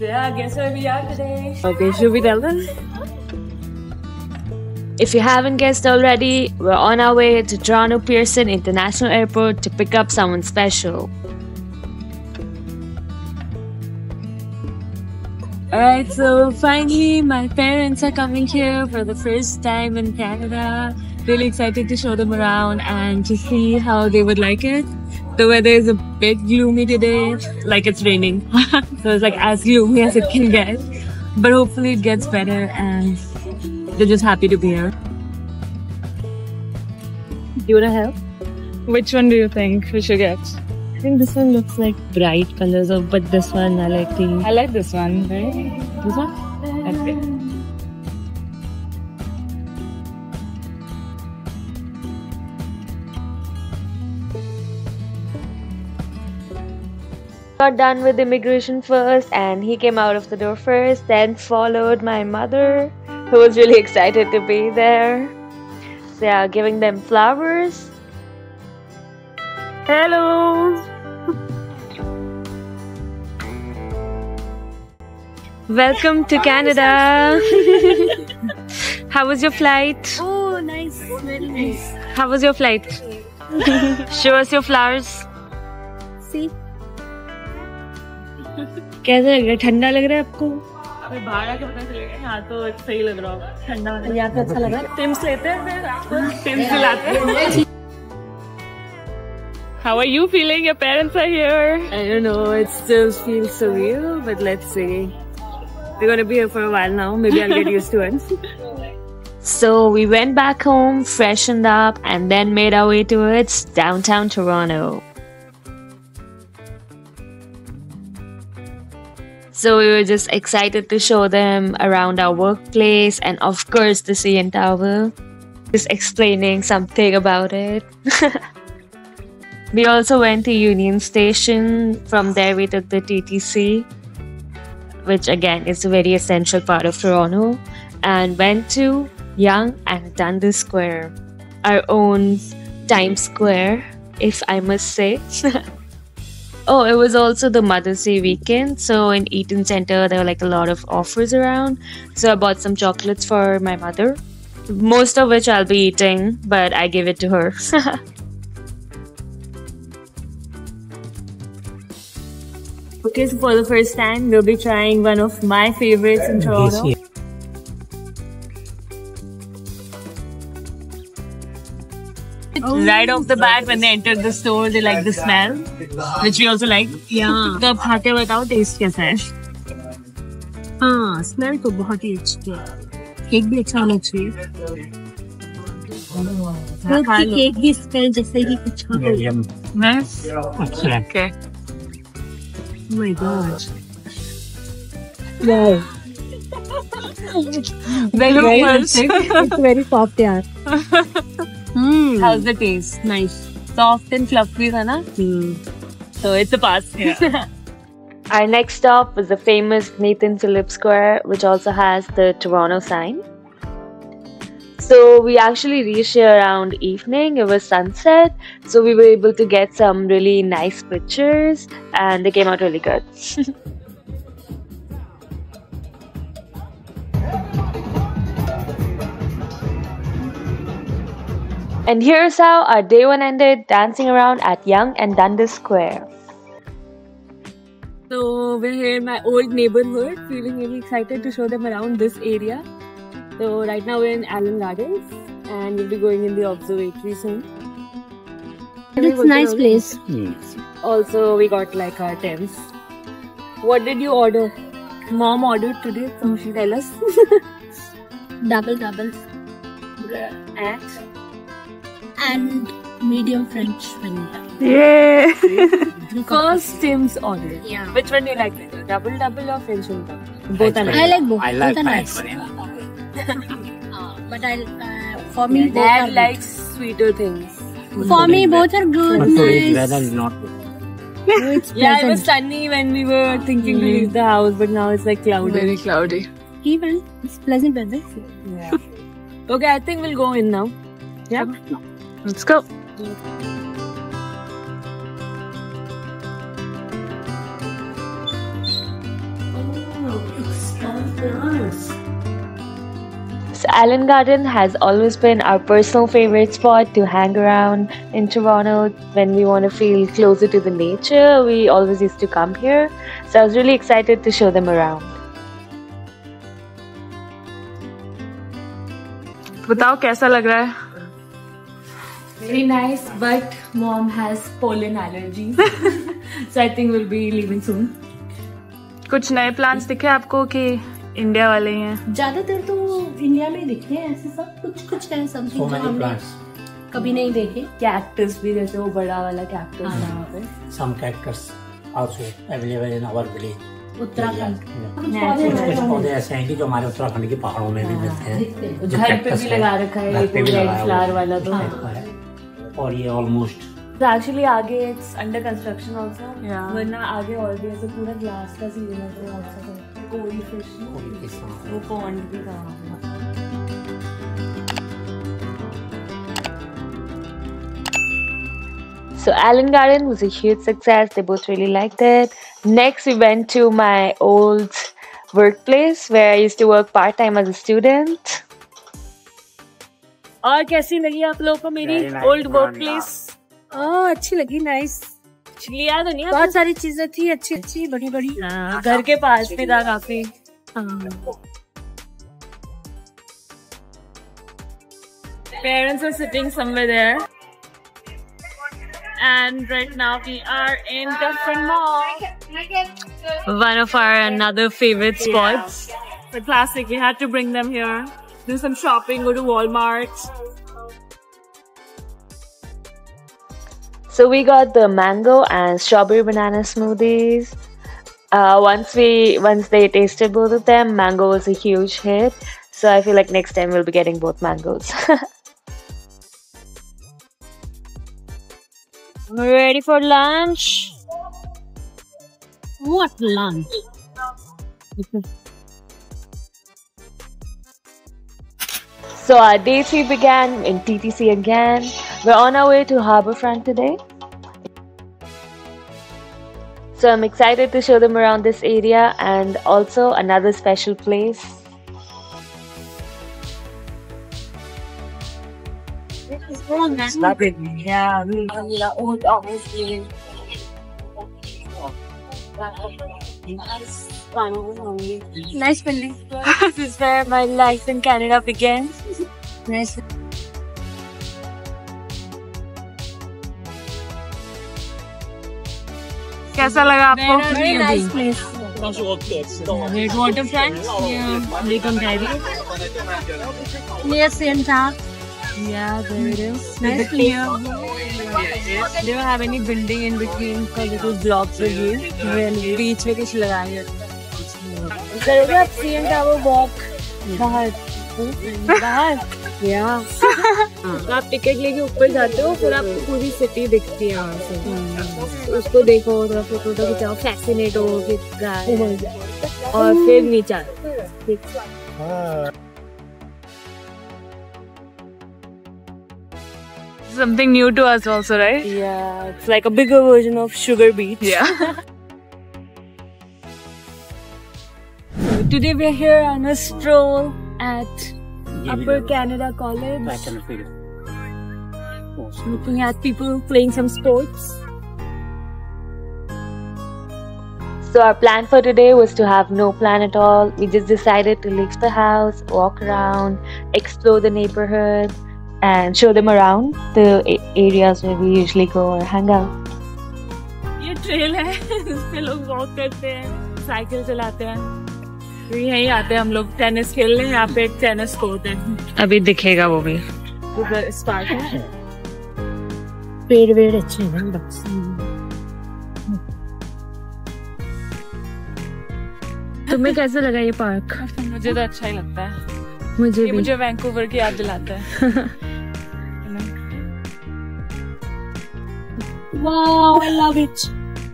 Yeah, guess where we are today? Okay, should we tell them? If you haven't guessed already, we're on our way to Toronto Pearson International Airport to pick up someone special. Alright, so finally my parents are coming here for the first time in Canada. Really excited to show them around and to see how they would like it. The weather is a bit gloomy today, like it's raining. So it's like as gloomy as it can get. But hopefully it gets better and they're just happy to be here. Do you wanna help? Which one do you think we should get? I think this one looks like bright colors, but this one I like the... I like this one, right? This one? Okay. Got done with immigration first and he came out of the door first, then followed my mother who was really excited to be there. So yeah, giving them flowers. Hello! Welcome to Canada! How was your flight? Oh, nice. Very nice. How was your flight? Show us your flowers. See? कैसा लग रहा है? ठंडा लग रहा है आपको? अबे बाहर आके पता चलेगा। यहाँ तो सही लग रहा होगा। ठंडा यहाँ पे अच्छा लग रहा है। टिम्स लेते हैं फिर टिम्स दिलाते हैं। How are you feeling? Your parents are here. I don't know. It still feels surreal, but let's see. We're gonna be here for a while now. Maybe I'll get used to it. So we went back home, freshened up, and then made our way towards downtown Toronto. So we were just excited to show them around our workplace and of course the CN Tower. Just explaining something about it. We also went to Union Station. From there we took the TTC, which again is a very essential part of Toronto, and went to Yonge and Dundas Square, our own Times Square, if I must say. Oh, it was also the Mother's Day weekend, so in Eaton Centre there were like a lot of offers around. So I bought some chocolates for my mother, most of which I'll be eating, but I give it to her. Okay, so for the first time, we'll be trying one of my favorites in Toronto. Right off the bat, when they entered the store, they like the smell, which we also like. Yeah. तो अब खाते बताओ test कैसा है? हाँ, smell तो बहुत ही अच्छी है। केक भी अच्छा होना चाहिए। केक की स्मेल जैसे कि कुछ Nice. Okay. Oh my god. Wow. Very much. It's very soft, yeah. How's the taste? Nice. Soft and fluffy, है ना? So it's a pass. Yeah. Our next stop was the famous Nathan Phillips Square, which also has the Toronto sign. So we actually reached here around evening. It was sunset, so we were able to get some really nice pictures and they came out really good. And here's how our day one ended, dancing around at Yonge and Dundas Square. So we're here in my old neighborhood, feeling really excited to show them around this area. So right now we're in Allen Gardens and we'll be going in the observatory soon. It's a nice place. Also we got like our tents. What did you order? Mom ordered today, so she tell us. Double. And medium French vanilla. Yeah. First Tim's order. Yeah. Which one do you like better? Double or French vanilla? Both are nice. I like both. I like both are French nice. But for me, both Dad are likes sweeter things. good. For me, both are good. weather Nice. is not good. No, it's Yeah, it was pleasant. sunny when we were thinking to leave the house, but now it's like cloudy. Very cloudy. Even it's pleasant weather. Yeah. Okay, I think we'll go in now. Yeah. Let's go. So Allen Garden has always been our personal favorite spot to hang around in Toronto. When we want to feel closer to the nature, we always used to come here. So I was really excited to show them around. बताओ कैसा लग रहा है? Very nice, but mom has pollen allergies, so I think we'll be leaving soon. कुछ नए plans दिखे आपको कि इंडिया वाले ही हैं? ज्यादातर तो इंडिया में दिखते हैं ऐसे सब, कुछ कुछ है समथिंग जो हमने कभी नहीं देखे। Cactus भी जैसे वो बड़ा वाला cactus है वहाँ पे। Some cactus also available in our village. Uttarakhand कुछ पौधे ऐसे हैं कि जो हमारे उत्तराखंड के पहाड़ों में भी मिलते हैं। घर पे भी लगा रखा है एक रेड फ्लावर वाला तो है। और ये ऑलमोस्ट एक्चुअली आगे इट्स अंडर कंस्ट्रक्शन आल्सो, वरना आगे और भी ऐसे पूरा ग्लास का सीजन है तो अच्छा कोई फिश वो पॉन्ड भी था। So Allen Garden was a huge success. They both really liked it. Next, we went to my old workplace where I used to work part-time as a student. और कैसी लगी आप लोगों को मेरी ओल्ड वर्क प्लेस? अच्छी लगी, nice. लिया तो नहीं है, बहुत सारी चीजें थी अच्छी अच्छी बड़ी बड़ी। घर के पास भी था काफी। Parents are sitting somewhere there. And right now we are in Dufferin Mall. One of our another favorite spots. The classic, we had to bring them here. Do some shopping, go to Walmart. So we got the mango and strawberry banana smoothies. Once they tasted both of them, mango was a huge hit. So I feel like next time we'll be getting both mangoes. We're ready for lunch. What lunch? So our day 3 began in TTC again. We're on our way to Harbourfront today. So I'm excited to show them around this area and also another special place. Yeah, old office. Nice building. This is where my life in Canada began. Nice. कैसा लगा आपको? Very nice place. Great waterfront. Yeah, Lake Ontario. Near St. Charles. Yeah, there it is. Nice clear. They don't have any building in between because it was blocked with you. Really, beach में कुछ लगाए करोगे आप St. Tower walk बाहर? तो आप ticket लेके ऊपर जाते हो, फिर आपको पूरी सिटी दिखती है वहाँ से। उसको देखो, थोड़ा फोटो खिंचाओ, फैसिनेट हो और फिर नीचे आओ। Something new to us also, right? Yeah, it's like a bigger version of Sugar Beach. Yeah. So today we're here on a stroll at Upper Canada College, looking at people playing some sports. So our plan for today was to have no plan at all. We just decided to leave the house, walk around, explore the neighborhood, and show them around the areas where we usually go or hang out. ये trail है, इस पे लोग walk करते हैं, cycle चलाते हैं। फिर यहीं आते हैं हम लोग टेनिस खेलने। यहाँ पे एक टेनिस कोर्ट है, अभी दिखेगा वो भी। स्टार्ट है। पेड़ वेड़ अच्छे हैं। तुम्हें कैसा लगा ये पार्क? मुझे तो अच्छा ही लगता है। मुझे भी। मुझे वैंकूवर की याद दिलाता है। Wow, I love it.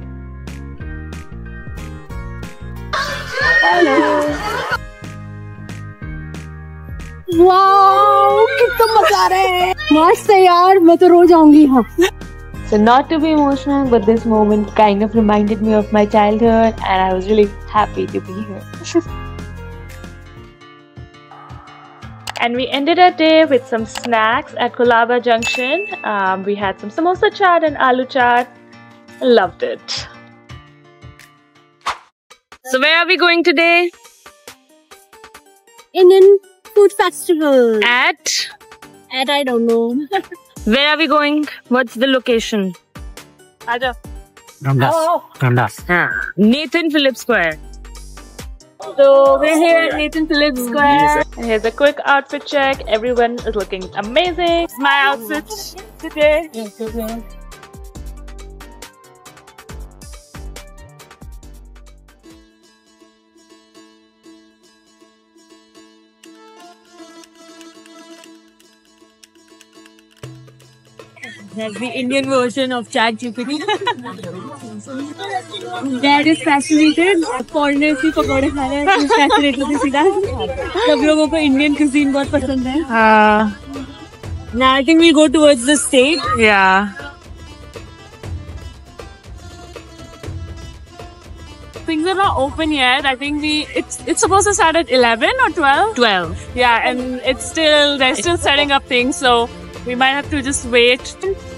Wow, कितना मजा आ रहा है। मस्त है यार, मैं तो रोज आऊंगी यहाँ। So not to be emotional, but this moment kind of reminded me of my childhood and I was really happy to be here. And we ended our day with some snacks at Colaba Junction. We had some samosa chaat and aloo chaat. Loved it. So where are we going today? Indian food festival. At? I don't know. Where are we going? What's the location? Ramdas. Nathan Phillips Square. So we're here at Nathan Phillips Square. And here's a quick outfit check. Everyone is looking amazing. It's my outfit today. That's the Indian version of ChatGPT. Dad is fascinated. Foreigners भी पकौड़े खा रहे हैं. He's fascinated to see that. सब लोगों को Indian cuisine बहुत पसंद है. Now I think we'll go towards the steak. Yeah. Things are not open yet. I think it's supposed to start at 11 or 12. 12. Yeah, and they're still setting up things, so we might have to just wait.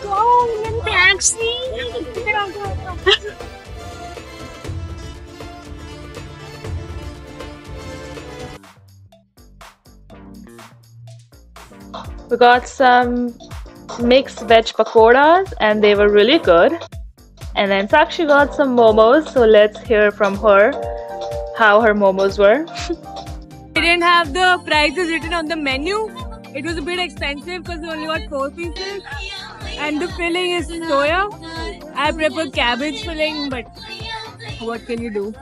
We got some mixed veg pakoras and they were really good. And then Sakshi got some momos, so let's hear from her how her momos were. They didn't have the prices written on the menu. It was a bit expensive because we only got 4 pieces. And the filling is soya. I prefer cabbage filling, but what can you do?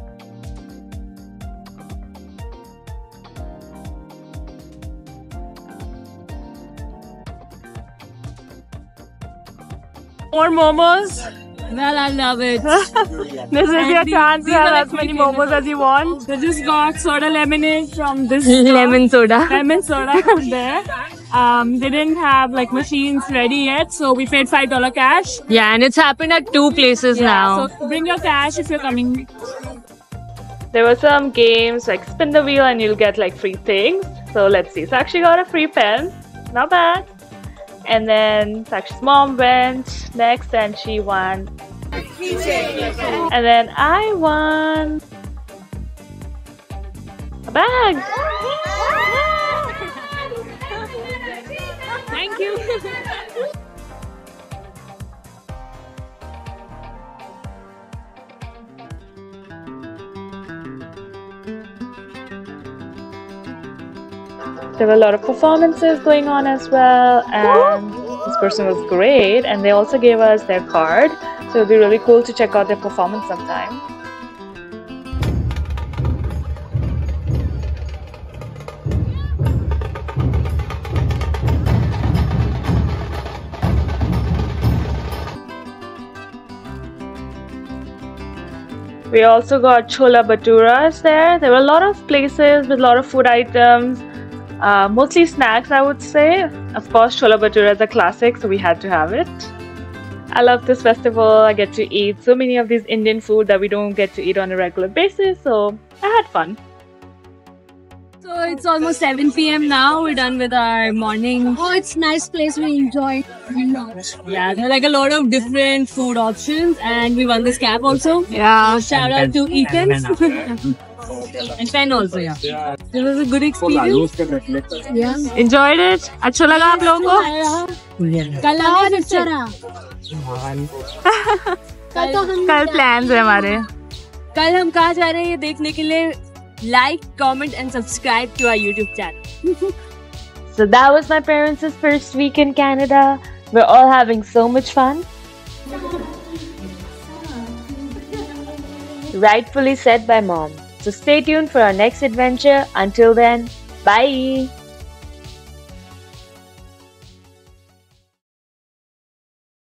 More momos. Well, I love it. This is your chance to have as many momos as you want. So just got soda lemonade from this Lemon soda. lemon soda from there. They didn't have like machines ready yet, so we paid $5 cash. Yeah, and it's happened at 2 places now. So bring your cash if you're coming. There were some games like spin the wheel and you'll get like free things. So let's see. Sakshi got a free pen. Not bad. And then Sakshi's mom went next and she won. And then I won a bag. Thank you. There were a lot of performances going on as well, and this person was great, and they also gave us their card, so it'll be really cool to check out their performance sometime. We also got chola bhaturas there. There were a lot of places with a lot of food items. Mostly snacks, I would say. Of course, chola bhatura is a classic, so we had to have it. I love this festival. I get to eat so many of these Indian food that we don't get to eat on a regular basis, so I had fun. So it's almost 7 p.m. now. We're done with our morning. Oh, it's nice place. We enjoyed a lot. Yeah, there are like a lot of different food options, and we won this cap also. Yeah. Shout out to Ethan. And pen also, yeah. It was a good experience. Yeah. Enjoyed it? अच्छा लगा आप लोगों को? कल और अच्छा रहा. कल plans है हमारे. कल हम कहाँ जा रहे हैं ये देखने के लिए like, comment and subscribe to our YouTube channel. So that was my parents' first week in Canada. We're all having so much fun. Rightfully said by mom. So stay tuned for our next adventure. Until then, bye!